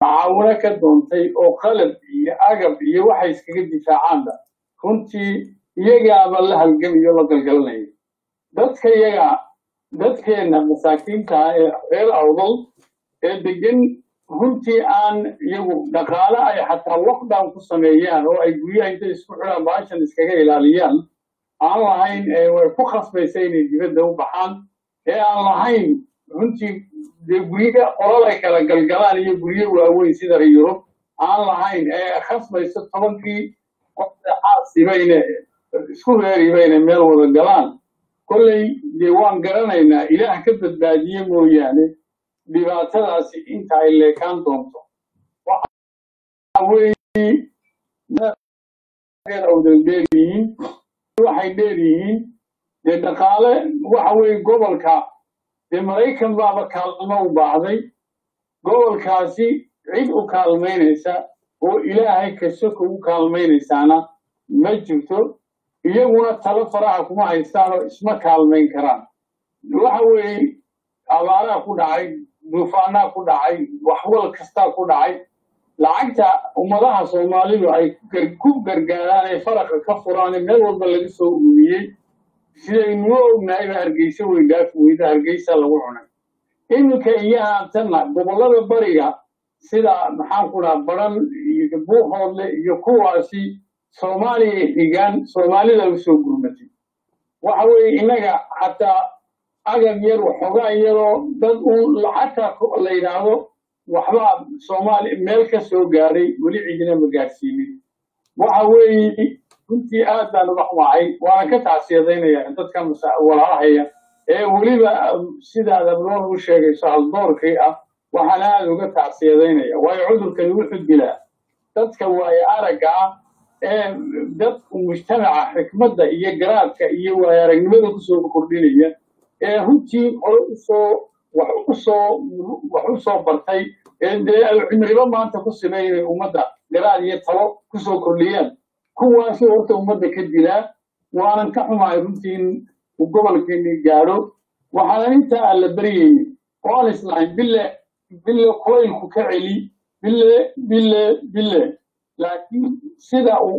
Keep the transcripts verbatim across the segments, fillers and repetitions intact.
معاونة كدونتي أو قلب أجب يوحي سكيد دفاع عنده كنتي يجا بالله الجم يلا قلقلني دتك يجا دتك إن مساكين كا غير أوضل الدجن كنتي أن يو دخالة أي حتى الوقت ده قصميان أو أي جوية أنت يسمعنا باشن إسكاجا إلاليان الله هين وفخص بيسين الجبل ده بحال يا الله هين كنتي جوية قرالة كلا قلقلان يجوية وأوي سيدر يوروب الله هين خص بيسات طبعا في حاسي بين سكول غيري بين ميل وقلقلان كل ديوان قرنينا إله كبت بادية موياني dhibaatadaasi inta ay leekaan doonto waxa weeye dheerihiin waxay dheerihiin dee dhaqaale waxa weeye gobolka dee Maraykan baaba kaalmo u baahday gobolkaasi cid u kaalmeynaysa oo ilaahay ka soko u kaalmeynaysaana ma jirto iyaguna talo faraha kuma haystaan oo isma kaalmeyn karaan waxa weeye abaaraha ku dhacay duufaanaa ku dhacay waxwal kasta ku dhacay lacagta ummadaha Soomaalidu ay ku gargaaraan ay faraqa ka furaan meel walba laga soo ururiyay sidaynu ognahay Hargeysa way dhaaf weyda Hargeysa lagu cunay iminka iyaha tanna gobolada bariga sida maxaan ku dhahaa baran iyo buuxoodle iyo kuwaasi Soomaaliya xigaan Soomaalida u soo gurmatay waxa weeye inaga hatta أجل يروح حقا يرو دد حتى ليناو وحبا صومالي ملك سوغاري ولي عيدنا مقاسيني وحوي كنت آدان وحوعي وانا كتعسيدين يا دد كان وراها هي ايه ولي سيدا دبرون وشيغي سهل دور كيئة وحنا لو كتعسيدين يا ويعود الكلوح الجلاء دد كواي أرقا ايه دد مجتمع حكمة إيه قرادك إيه ويارقنمده كسو بكردينية هنتي وحوصو وحوصو وحوصو برتاي إن العمري ما أنت كسبي ومدة قرار يتطلع كسو كليان كوا شو ومدة كدلا وأنا نكحوا مع روتين وقبل كني جارو وحنا أنت على بري قال إسلام بالله بالله كوين كعلي بالله بالله بالله لكن سدعوا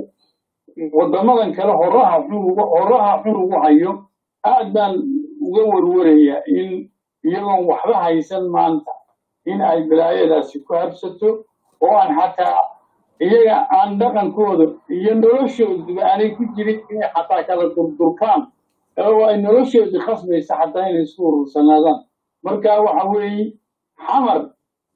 وضمنا كله هراها حلو هراها حلو وعيو أدن وور وريا إن يوم وحبها يسمى أنت إن أي بلاية لا سكوب ستو وأن حتى هي عندك كود ينرشوا يعني كتير حتى كلا تركان أو ينرشوا بخصم ساعتين يسور سنادان مركا وحوي حمر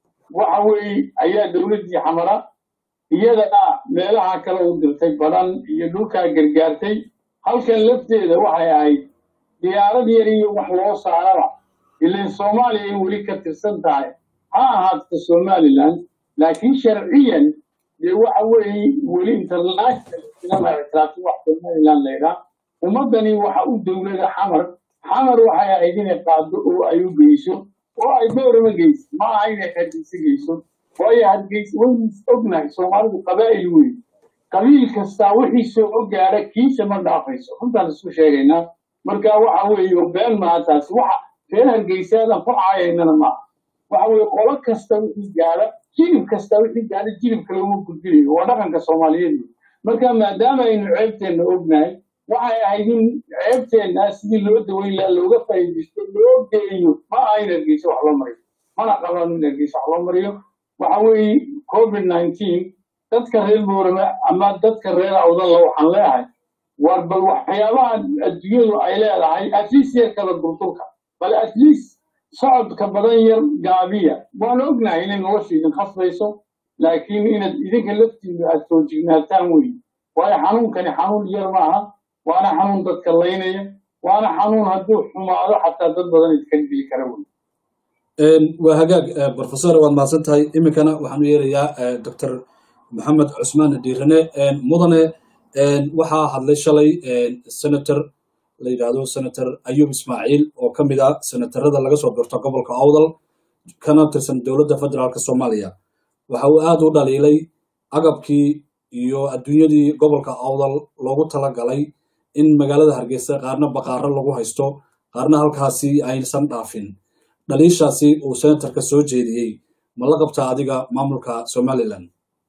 وحوي أي دولة حمراء يدا ملها كلا ودرتي بدن يدوكا جرجارتي هل كان لفتي ده وحي ديارة دياري وحلو صاروا اللي الصومالي ولي كترسن تاعي ها هاد الصومالي لان لكن شرعيا هو أولي ولي انترناشنال لما اعترافي واحد من لان ليرا ومدني وحاول دولة حمر حمر وحيا ايدين يقادوا ايو جيسو واي دور ما جيس ما عين حديث جيسو واي هاد جيس وين استغنى الصومالي قبائل وين قبيل كستا وحي سوء جارة كيسا من دافيسو هم تنسو شيئنا marka waxa weeyo been ma taas waxa feelan geysada ku caayeenana ma waxa weeyo qolo kasta wixii gaara jilib kasta wixii gaara jilib kale uu ku jiray waa dhaqanka Soomaaliyeed marka maadaama aynu ceebteena ognahay waxa ay in ceebteena sidii loo daweyn la looga faa'iideysto loo geeyo ma ayna geyso wax loo mariyo mana qaban in geyso wax loo mariyo waxa weeyo covid nineteen dadka reer Boorama ama dadka reer Awdal waxaan leeyahay واربل وحياة الدنيا عيلة عي أتليس يكذا الدكتور بل أتليس صعد كبداير جابية وأنا أقنع إن الوشي خاص بيسو لكن إن إذا كلفت التوجيهنا تاموي وأنا حنون كان حنون ير معها وأنا حنون تتكلميني وأنا حنون هدوح حمارة حتى تبدأ نتكلم بالكلام. وهجاج بروفيسور وما صدتها إمكانه وحنوير يا دكتور محمد عثمان الديرني مدن waxaa hadlay shalay senator la yiraahdo senator Ayub Ismaaciil oo kamid ah senatarada laga soo doorto gobolka Awdal kana tirsan dawladda federaalka Soomaaliya waxa uu aad u dhaliilay agabkii iyo adduunyadii gobolka Awdal loogu talagalay in magaalada Hargeysa qaarna baqaaro lagu haysto qaarna halkaasi aysan dhaafin dhaliishaasi uu senatorka soo jeediyay ma la qabtaa adiga maamulka Somaliland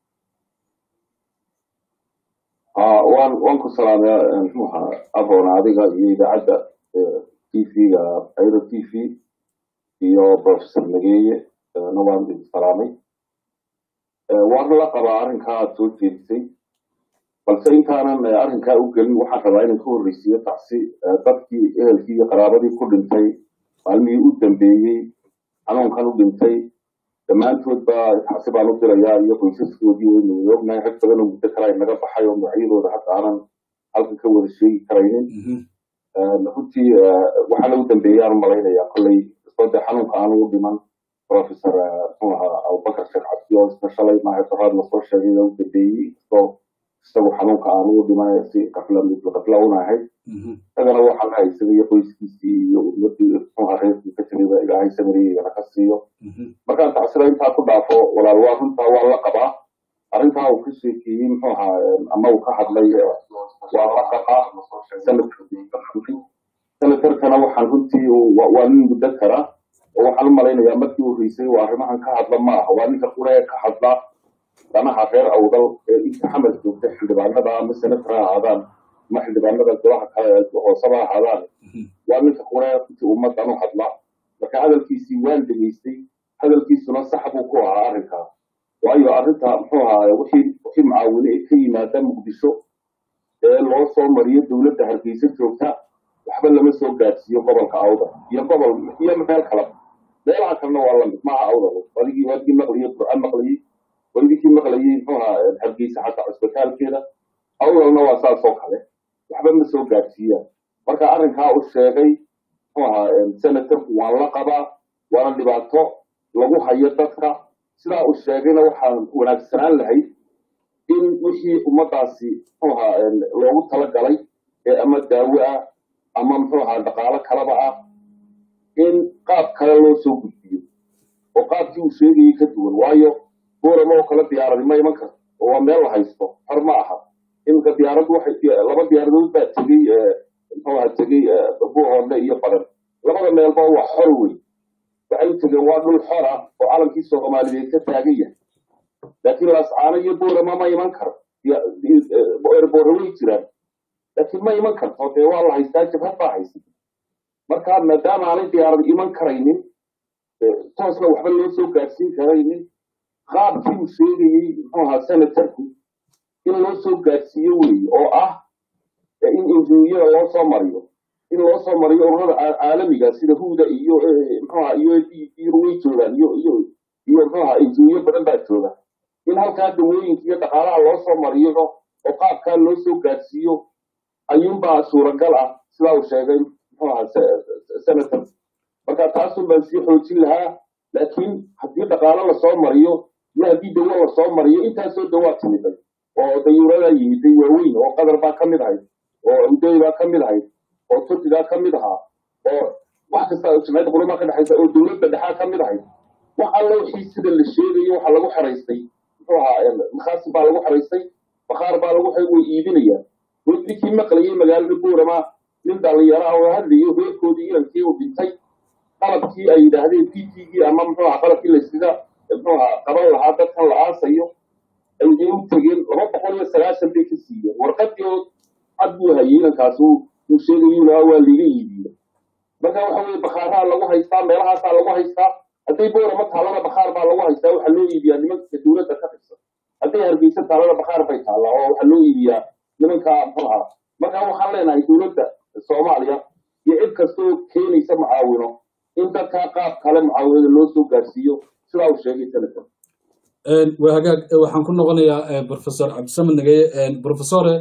aa waan waan ku salaamay muxuu aboon adiga iyo idaacada T V-ga Airo T V iyo Professor Nageeye nawaan idin salaamay waan la qabaa arrinka aad soo jeedisay balse intaanan arrinka u gelin waxaan rabaa inaan ka horreysiiyo tacsi dadkii ehelkii iyo qaraabadii ku dhintay maalmihii u dambeeyey xanuunkan u dhintay dhammaantood baa xasibaan u dirayaa iyo qoysaskoodii waynu ognahay rag badan oo muddo kale ay naga baxay oo magacyadooda hadda aanan halkan ka wada sheegi karaynin runtii waxaana u dambeeyaan malaynayaa kolley isbade xanuunka aanu u dhiman professor muxuu ahaa abubakar sheekh cabdi oo isna shalay maaha doraad lasoo sheegay u dambeeyey isagoo isagu xanuunka aanu u dhiman si qafla qafla unahay isagana waxaa la haysaday iyo qoyskiisii iyo ummadii muxuu ahaa reerkii ka jirayba ilaahay samariyeyna ka siiyo markaan tacsida intaa ku dhaafo walaal waa runtaa waa la qabaa arrintaa uu ka sheekeeyey muxuu ahaa ama uu ka hadlay waa la qabaa senatarkana waxaan runtii waa nin muddo kara oo waxaan u malaynayaa markii uu riisay waa arrimahan ka hadla ma aha waa ninka qura ee ka hadla danaha reer awdal ee inta xamed joogta xildhibaanada ama senatar ha ahaadaan ama xildhibaanada golaha kale hoosaba ha ahaadaan waa ninka qura intii ummadan u hadla marka hadalkiisii waan dhegaystay hadalkiisuna sax buu ku ahaa arrinkaa waayo arrinta muxuu ahaa wixii wixii mucaawine ee ka yimaada muqdisho ee loo soo mariyo dowladda hargeysa joogta waxba lama soo gaadhsiiyo gobolka awdal iyo gobol iyo meel kale meelaha kalena waa lamid maaha awdal wadigii wadigii maqlayay qur'aan maqlayay wadigii maqlayay muxuu ahaa hargeysa xataa cusbitaalkeeda awdalna waa saas oo kale waxba ma soo gaadhsiiyaan marka arrinkaa uu sheegay muxuu ahaa senatarku waan la qabaa waana dhibaato lagu hayo dadka sidaa uu sheegayna waxaan wanaagsanaan lahayd in wixii ummadaasi muxuu ahaa loogu talagalay ee ama daawo ah ama muxuu ahaa dhaqaalo kalaba ah in qaab kale loo soo gudbiyo oo qaabkii uu sheegayay ka duwan waayo boorama oo kale diyaaradi ma iman karto oo waa meel la haysto hor ma aha iminka diyaaraddu waxay laba diyaaradood baa tegey muxuu ahaa tegey buuhoodle iyo badan labada meelba waa xor wey waxay u tegeen waa dhul xor ah oo calankii soomaaliyeed ka taagan yahay laakiin laascaano iyo boorama ma iman karo erboora way jiraan laakiin ma iman karto dee waa la haystaa jabhad baa haysata marka maadaama aanay diyaarad iman karaynin toosna waxba loo soo gaadhsiin karaynin qaabkii uu sheegayey muxuu ahaa senatarku in loo soo gaadhsiiyo weeye oo ah in injiniyada loo soo mariyo in loo soo mariyo ururada caalamiga sida huda iyo muxuu ahaa iyo iyo way joogaan iyo iyo iyo muxuu ahaa injiniyo badan baa jooga in halkaa dawooyinka iyo dhaqaalaha loo soo mariyo oo qaabkaa loo soo gaadhsiiyo ayuunbaa suuragal ah sidaa uu sheegay muxuu ahaa senator marka taasun baan sii xoojin lahaa laakiin haddii dhaqaalo lasoo mariyo iyo haddii dawo lasoo mariyo intaasoo dawaa timiday oo dayuuradaa yimiday waaweyn oo qatar baa ka mid ahayd oo uday baa ka mid ahayd oo turkigaa ka mid ahaa oo wax kasta jimciyadda qulamaa ka dhexaysa oo dowladda dhexaa ka mid ahayd wax alla wixii sida la sheegayo waxaa lagu xeraystay muxuu ahaa makhaasi baa lagu xeraystay bakhaar baa lagu way iibinayaan ninkii maqlayay magaalada buurama nin dhalinyaro ah oo hadlayo reerkoodii inankii uu dhintay qalabkii ay yidhaahdeen p t gii ama muxuu ahaa qalabkii lasida muxuu ahaa qaban lahaa dadkan la aasayo ayay u tegeen laba boqol iyo sagaashan bay ka siiyeen warqadii oo cad buu hayay inankaas uu sheegayo lahaa waa liiga iibiye marka waxa weye bakhaaraha lagu haystaa meelahaasaa lagu haystaa hadday buurama taalada bakhaar baa lagu haystaa waxaa loo iibiyaa nimanka dowladda ka tirsan hadday hargeysa taalada bakhaar bay taallaa oo waxaa loo iibiyaa nimanka muxuu ahaa marka waxaan leenahay dowladda soomaaliya iyo cid kastoo keenaysa mucaawino in dadka qaab kale mucaawinada loo soo gaadhsiiyo sidaa uu sheegay senator waa hagaag waxaan ku noqonayaa professor cabdisamed nagaye professore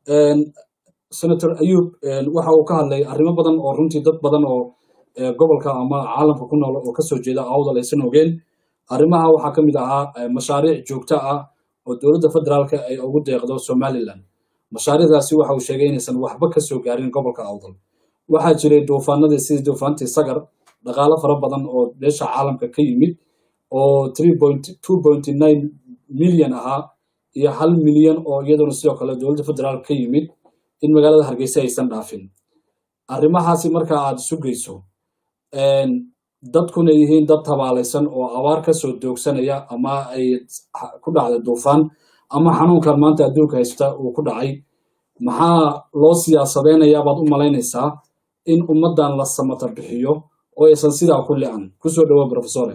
senator ayub waxa uu ka hadlay arrimo badan oo runtii dad badan oo gobolka ama caalamka ku nool oo kasoo jeeda awdal aysan ogeen arrimaha waxaa ka mid ahaa mashaariic joogto ah oo dowladda federaalka ay ugu deeqdo somaliland mashaariicdaasi waxa uu sheegay inaysan waxba ka soo gaarin gobolka awdal waxaa jiray duufaanadii sidii duufaantii sagar dhaqaalo fara badan oo beesha caalamka ka yimid oo two point nine milyan ahaa iyo hal milyan oo iyaduna sidoo kale dowladda federaalka ka yimid in magaalada hargeysa aysan dhaafin arrimahaasi marka aad isu geyso dadkuna yihiin dad tabaalaysan oo abaar ka soo doogsanaya ama ay ku dhacday duufaan ama xanuunkan maanta adduunka haysta uu ku dhacay maxaa loo siyaasadeynayaa baad u malaynaysaa in ummaddan la samata bixiyo oo aysan sidaa ku lican kusoo dhawo professore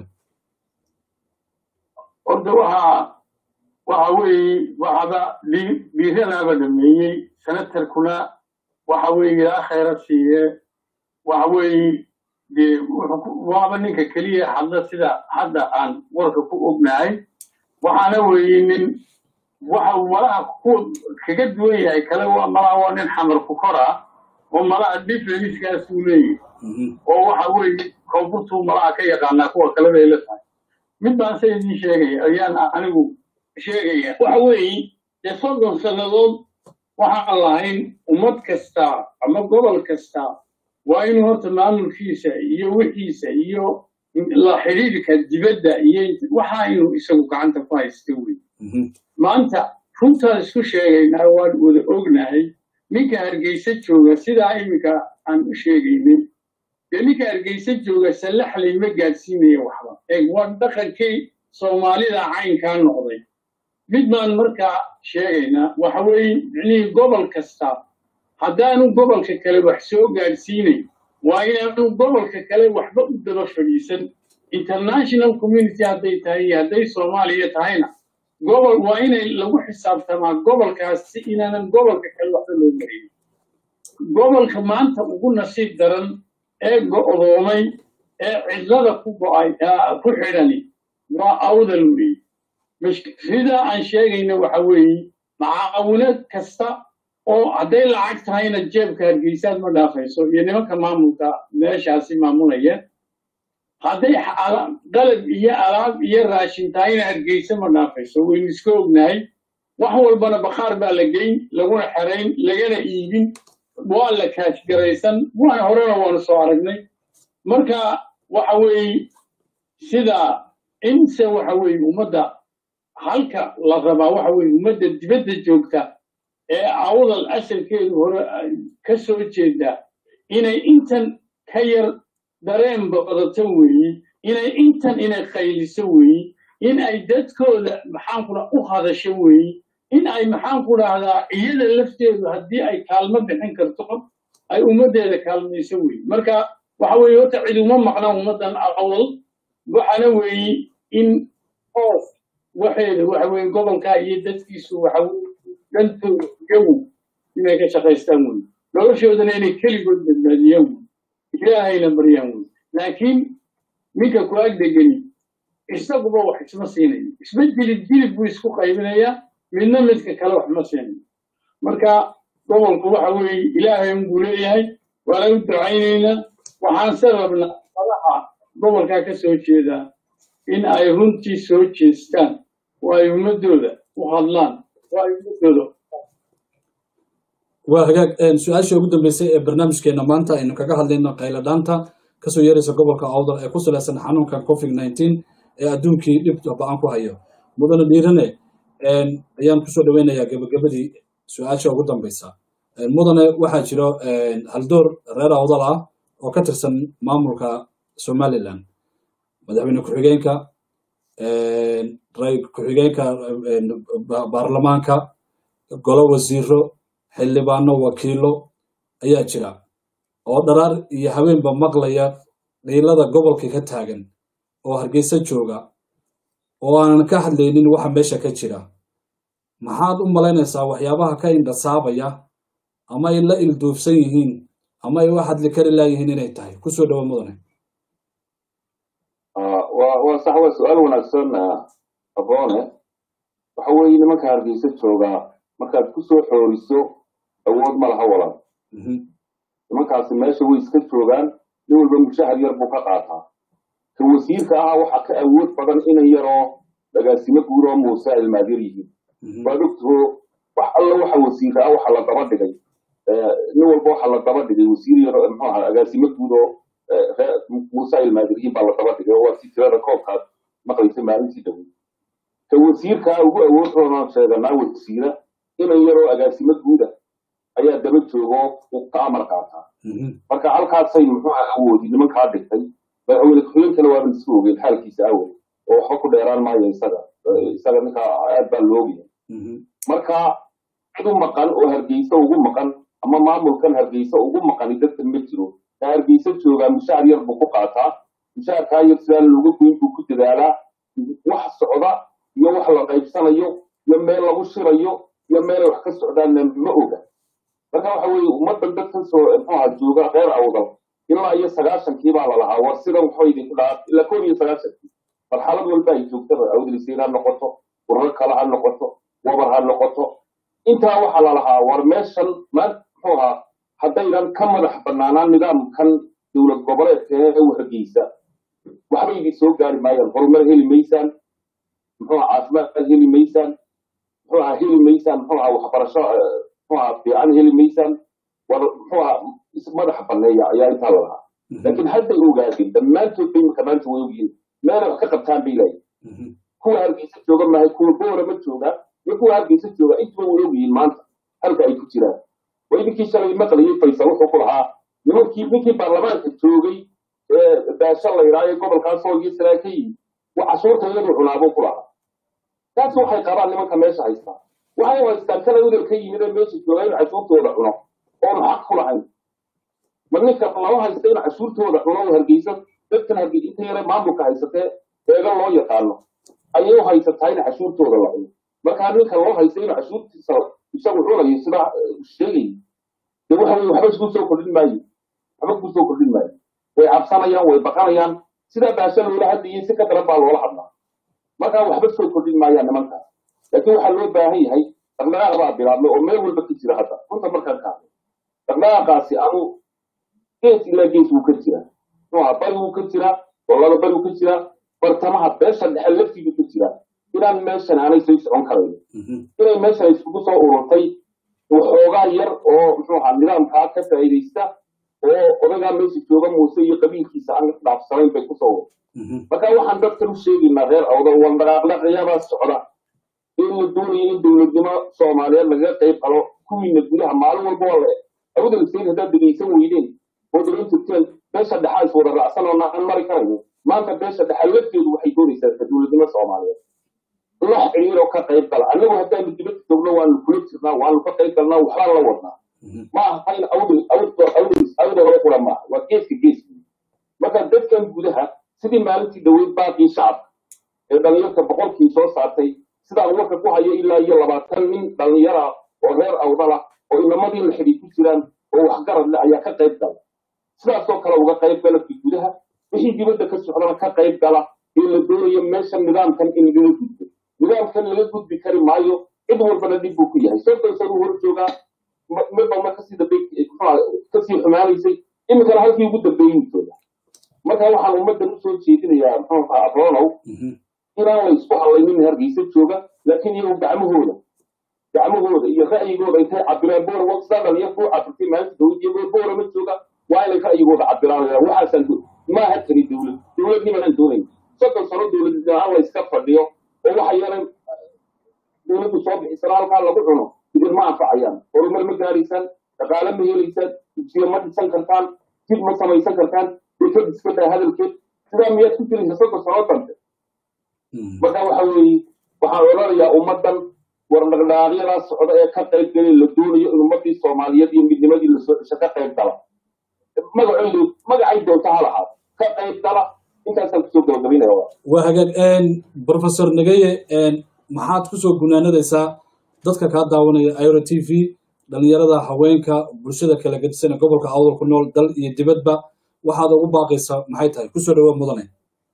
horta waxaa waxa weeye waxaba dhiiranaaba dhameeyey senatarkuna waxa weeye ilaa khayra siiye waxa weeye dee waaba ninka keliya hadla sida hadda aan warka ku ognahay waxaana weeye nin waxa malaha ku kaga duwan yahay kale waa malaha waa nin xamar ku kora oo malaha differencegaas uu leeyahay oo waxa weeye koonfurtuu malaha ka yaqaanaa kuwa kale bay la tahay mid baan se idiin sheegaya ayaan anigu sheegaya waxa weeye dee soddon sannadood waxaan lahayn ummad kasta ama gobol kasta waa inuu horta maamulkiisa iyo wixiisa iyo la xidhiidhka dibadda iyo waxa inuu isagu gacanta ku haysta wey maanta runtaan isku sheegaynaa waan wada ognahay ninka hargeysa jooga sidaa iminka aan u sheegaynin dee ninka hargeysa jooga sallaxlay ma gaadsiinaya waxba eeg waa dhaqankii soomaalida caynkaa noqday mid baan markaa sheegaynaa waxa weeye micnihii gobol kasta haddaanu gobolka kale wax soo gaadhsiinay waa inaanu gobolka kale waxba u daba fadhiisan international community hadday tahay iyo hadday soomaaliya tahayna gobol waa inay lagu xisaabtamaa gobolkaasi inaanan gobolka kale waxba loo garin gobolka maanta ugu nasiib daran ee go'doomay ee cidlada ku go'ay ku xidhani waa awdal weeye sidaa aan sheegayna waxa weeye macaawinad kasta oo hadday lacag tahayna jeebka hargeysaad ma dhaafayso iyo nimanka maamulka meeshaasi maamulaya hadday qalab iyo alaab iyo raashin tahayna hargeysa ma dhaafayso waynu iska ognahay wax walbana bakhaar baa la geyn laguna xerayn lagana iibin waa la kaashgaraysan waana horena waanu soo aragnay marka waxa weeye sida inse waxa weeye ummadda halka la rabaa waxa weeye ummadda dibadda joogta ee awdal asalkeedu hore ka soo jeeda inay intan ka yar dareen badato weeye inay intan inay qayliso weeye in ay dadkooda maxaan ku u hadasho weeye in ay maxaan ku dhahdaa iyada lafteedu haddii ay kaalmo bixin karto ay ummaddeeda kaalmayso weeye marka waxa weeye horta cid uma maqna ummaddan awdal waxaana weeye in qof waxeeda waxa weeye gobolkaa iyo dadkiisu waxa weye dantooda jawi inay ka shaqaystaan wey noloshoodana inay keligood badbaadiyaan wey ilaahayna baryaan wey laakiin ninka ku ag degani isaguba wax isma siinayo isma dilib dilib buu isku qaybinayaa midna midka kale wax ma siinayo marka gobolku waxa weeye ilaahay unbuu leeyahay waana u ducaynaynaa waxaan se rabnaa madaxa gobolkaa ka soo jeedaa in ay runtii soo jeestaan oo ay ummadooda u hadlaan waa hagaag su-aashii ugu dambeysay ee barnaamijkeena maanta aynu kaga hadlayno qayladhaanta kasoo yeeraysa gobolka awdal ee ku salaysan xanuunkan covid nineteen ee adduunkii dhib ba-an ku hayo mudane dhiirane ayaan kusoo dhaweynayaa gabagabadii su-aasha ugu dambeysa mudane waxaa jiro haldoor reer awdal ah oo ka tirsan maamulka somaliland madaxweyne ku-xigeenka ku-xigeenka baarlamaanka golo wasiiro xildhibaano wakiilo ayaa jira oo dharaar iyo habeenba maqlaya dhiilada gobolka ka taagan oo hargeysa jooga oo aanan ka hadlaynin waxa meesha ka jira maxaad u malaynaysaa waxyaabaha ka indhasaabaya ama ay la ilduufsan yihiin ama ay wax hadli kari laayihiin inay tahay kusoo dhawo mudane waa sax waa su-aal wanaagsan aboone waxa weeye nimanka hargeysa joogaa markaad ku soo xooriso awood ma laha walan nimankaasi meesha way iska joogaan nin walba mushahar yar buu ka qaataa ka wasiirka aha waxaa ka awood badan inay yaroo agaasimo guud oo muuse ilmaadyar yihiin waad ogtaho wax alla waxa wasiirka ah waxa la daba dhigay nin walba waxa la daba dhigay wasiir yar muxuu ahaa agaasimo guud oo muuse ilmaadyaryihiin baa la daba dhigay oo waa si tirada koobkaad maqlaysa maalintii dhaweyd ka wasiirkaa ugu awood roonaan sheeganaa wasiira inan yaroo agaasimo guuda ayaa daba joogo uu ka amar qaataa marka halkaasay muxuu aha awoodi nimankaa dhigtay madaxweyne ku-xigeenkana waa la isku ogeyn xaalkiisa awal oo waxba ku dheeraan maayo isaga isaga ninka aad baa loogiya marka cid u maqan oo hargeysa ugu maqan ama maamulkan hargeysa ugu maqani dadka ma jiro hargeysa joogaa mushaar yar buu ku qaataa mushaarkaa yar sidaa looga goyn buu ku dadaalaa wax socda iyo wax la qaybsanayo iyo meel lagu shirayo iyo meel wax ka socdaana ma oga marka waxa weeye ummaddan dadkan soo muxuuha jooga reer awdal ilaa iyo sagaashankii baa la lahaa war sidan waxba idinku dhaca ilaa koob iyo sagaashankii marxalad walba ay joogtaba awdalisiin ha noqoto warar kale ha noqoto wabar ha noqoto intaa waxaa la lahaa war meeshan ma muxuu ahaa haddaynan ka madax bannaanaan nidaamkan dowlad goboleedka ee hargeysa waxba idin soo gaari maayaan horumar heli maysaan muxuu ahaa caafimaad heli maysaan muxuu ahaa heli maysaan muxuu ahaa waxbarasho muxuu ahaa fiican heli maysaan war muxuu ahaa madax banneeya ayaa intaa la lahaa laakiin hadday ogaadeen dhammaantood bay marka maanta way ogyihiin meelay wax ka qabtaan bay leeyihin kuwa hargeysa jooga maahay kuwa boora ma jooga iyo kuwa hargeysa jooga intuba way ogyihiin maanta halka ay ku jiraan waa idinkii shalay maqlayay faysal wuxuu ku lahaa nimankii ninkii baarlamaanka joogay ee baasha la yidhaayo gobolkaasoo iyo salaa ka yimid waa cashuurta iyadu cunaabuu ku lahaa taas waxay qabaan nimanka meesha haystaa waxay u haystaan kala udal ka yimid ee meesha jooga in cashuurtooda cuno oonu xaq ku lahayn ma ninka lama haysta in cashuurtooda cuno u hargeysa dadkan hargeysa inta yare maamulka haysatee eega loo yaqaano ayay u haysataa in cashuurtooda la cuno markaa ninka loo haysta in cashuurtiisa isagu cunayo sidaa sheegay dee waxa weye waxba isku soo kordhin maayo waxba ku soo kordhin maayo way cabsanayaan way baqanayaan sidaa baasha loola hadlayay si ka daran baa loola hadlaa markaa waxba soo kordhin maayaan nimankaas laakiin waxaa loo baahan yahay dhaqdhaqaaq baa bilaabmay oo meel walba ka jira hadda runta markaan ka hadlay dhaqdhaqaaqaasi anu gees ilaa gees wuu ka jiraa muxuuha bari wuu ka jiraa gobolada bari wuu ka jiraa bartamaha beesha dhexe laftiibuu ka jiraa inaan meeshan aanay soo socon karayn inay meeshan iskugu soo ururtay waxoogaa yar oo muxuu ahaa nidaamkaa ka faa'iidaysta oo odagaa meesha jooga muuse iyo qabiilkiisa aan dhaafsanayn bay kusoo ururtay marka waxaan dadkan u sheegaynaa reer awdal war dhaqaaqdhaqayaabaa socda in la doonayo in dowladnimo soomaaliyeed lagaga qayb qalo kuwiina gudaha maalin walba waa la awdal sayn haddaad dhegaysan weydeen oo daba jirteen beesha dhexa is wada raacsan oo aan mari karayno maanta beesha dhexa lafteedu waxay doonaysaa dowladnimo soomaaliyeed wax xiriiroo ka qayb gala annagu haddaanu dibadda joogno waanu kula jirnaa waanu ka qayb galnaa waxbaan la wadnaa ma aha in awdal awdal awdal awdal hore qura maaha waa geeska geeska marka dadkan gudaha sidii maalintii dhaweyd baaqii shacabka ee dhalinyarta boqolkii soo saartay sidaan warka ku hayo ilaa iyo labaatan nin dhalinyara oo reer awdala oo inamadii la xidhiid ku jiraan oo waxgarad leh ayaa ka qayb gala sidaasoo kale uga qayb gala fi gudaha wixii dibadda ka socdana ka qayb gala ee la doonayo meesha nidaamkan in laga gudbo nidaamkan laga gudbi kari maayo cid walbana dhib buu ku yahay soddon sano hor joogaa midbalna kasii dambey kasii xumaanaysay iminkana halkii ugu dambeeyey jooga marka waxaan ummaddan usoo jeedinayaa muxuu ahaa abronow inaan la isku hadlaynin hargeysa jooga laakiin iyagu gacmahooda gacmahooda iyo ra'yigooda intay cabiraan boora waqtidaa dhalinyar kuu cabirtay maalinta dowlad iyagoo boora ma jooga waa inay ra'yigooda cabiraan waxaasaan maaha tani dowlad dowladnimanaan doonayn soddon sano dowlad la iska fadhiyo oo waxa yeelan dowladdu soo bixisana halkaa lagu cuno idin ma anfacayaan horumar ma gaaraysaan dhaqaale ma helaysaan dugsiya ma dhisan kartaan jid ma samaysan kartaan dekad iska daa hadalkeed sidaa miyaad ku jiraysa soddon sano dambe marka waxa weeye waxaan odhanayaa ummaddan war dhaqdhaqaaqyadaa socda ee ka qayb galay la doonayo in ummaddii soomaaliyeed iyo midnimadii lasoo cesho ka qayb gala magacoodu magacay doonta ha lahaad ka qayb gala intaasaan kusoo gabagabinaya waa hagaag professor nagaye maxaad kusoo gunaanadaysaa dadka kaa daawanaya airo t v dhalinyarada haweenka bulshada kala gedisan gobolka awdal ku nool dal iyo dibadba waxaad ugu baaqaysaa maxay tahay kusoo dhawaad mudane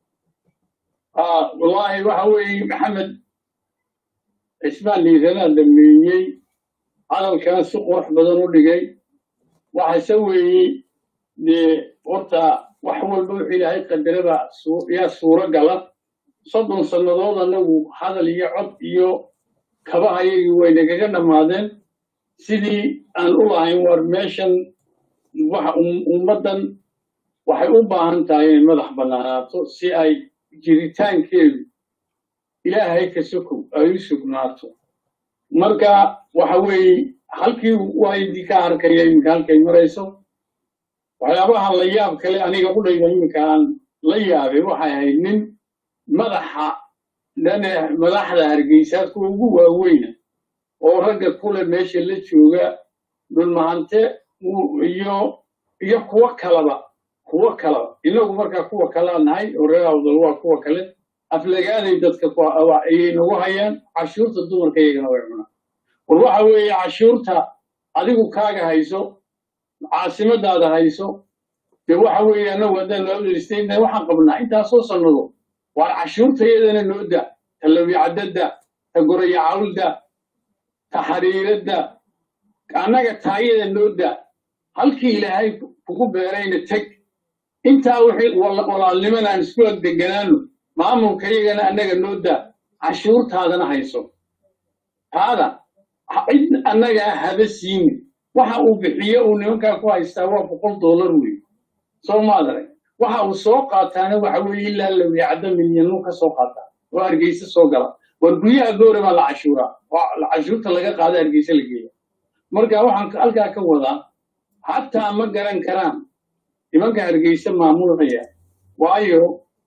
wallaahi waxa weeye maxamed cismaan liisanaa dhameeyey hadalkan si qurux badan u dhigay waxase weeye dee horta wax walba wuxuu ilaahay qadarada yaa suuro gala soddon sannadood annagu hadal iyo cod iyo kabahayagii way nagaga dhammaadeen sidii aan u lahayn war meeshan waxa ummaddan waxay u baahan tahay inay madax bannaanaato si ay jiritaankeedu ilaahay ka sokow ay u sugnaato marka waxa weeye halkii waa idinka arkaya iminka halkay marayso waxyaabaha la yaab kale aniga u dhayda iminka aan la yaabay waxay ahayd nin madaxa dhane madaxda hargeysa kuwa ugu waaweyna oo ragga kule meesha la jooga dhulmahante iyo iyo kuwa kalaba kuwa kalaba inagu markaa kuwa kala nahay oo reer awdal waa kuwa kale aflagaaday dadka ayay nagu hayaan cashuurta dumarka iyagana way cunaan war waxa weeye cashuurta adigu kaaga hayso caasimadaada hayso dee waxa weeye anagu haddaan loo state waxaan qabnaa intaasoo sannado waar cashuurta iyadana noo da ta lawicadada ta goraya cawlda ta xariirada annaga taayada noo da halkii ilaahay kugu beerayna teg intaa wixii walaalnimana aan isku deganaano maamulka iyagana annaga noo da cashuurtaadana hayso taada cid annaga haba siinin waxa uu bixiyo uu nimankaa ku haystaa waa boqol dollar wey soo maadare waxa uu soo qaataana waxa weeye ilaa lawicada milyanu ka soo qaataa oo hargeysa soo gala war guryaha goore baa la cashuuraa la cashuurta laga qaada hargeysa la geeya marka waxaan halkaa ka wadaa xataa ma garan karaan nimanka hargeysa maamulaya waayo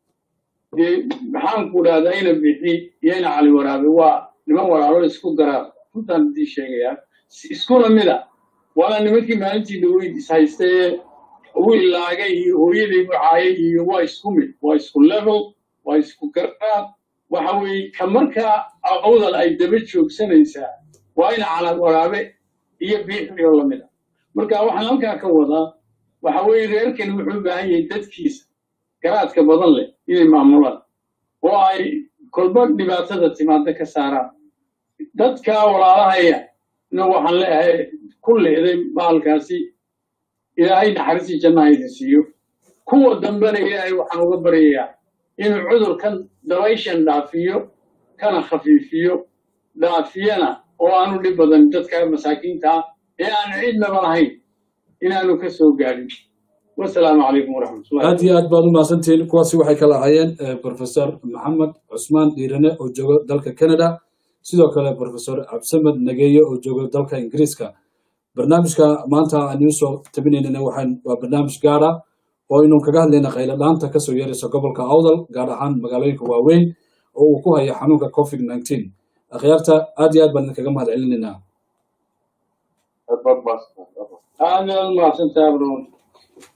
dee maxaan ku dhahdaa ina bixi iyo ina cali waraabe waa niman walaalo isku garaa runtaan idii sheegayaa iskuna mida waana nimankii maalintii dhaweyd is haystee wiil laagay iyo hooyadii bucaayay iyo waa isku mid waa isku level waa isku garaad waxa weeye ka markaa awdal ay daba joogsanaysaa waa ina cali waraabe iyo biixi oo lamid ah marka waxaan halkaa ka wadaa waxa weeye reerkan wuxuu u baahan yahay dadkiisa garaadka badan leh inay maamulaan oo ay kolba dhibaatada timaada ka saaraan dadka walaalahaya na waxaan leeyahay ku leeday maalkaasi ilaahay naxariistii jannaha idin siiyo kuwa dambena ilaahay waxaan uga baryayaa inuu cudurkan dabayshan dhaafiyo kana khafiifiyo dhaafiyana oo aanu dhib badan dadka masaakiinta ah ee aan cidnaba lahayn inaanu ka soo gaadhin wasalaamu calaykum waraxmatullahi aad iyo aad baad u mahadsantihiin kuwaasi waxay kala ahaayeen professor maxamed cusmaan dhiirane oo jooga dalka canada sidoo kale professor cabdisamed nageeye oo jooga dalka ingiriiska barnaamijka maanta aan idiin soo tabinaynana waxaan waa barnaamij gaar ah oo inuu kaga hadlayna qaylo dhaanta kasoo yeeraysa gobolka awdal gaar ahaan magaalooyinka waaweyn oo uu ku haya xanuunka covid nineteen akhyaarta aad iyo aad baan idinkaga mahad celinaynaa aad baad mahadsantahay